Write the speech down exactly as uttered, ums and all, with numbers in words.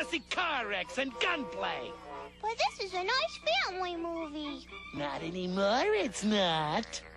see car wrecks and gunplay. But this is a nice family movie. Not anymore, it's not.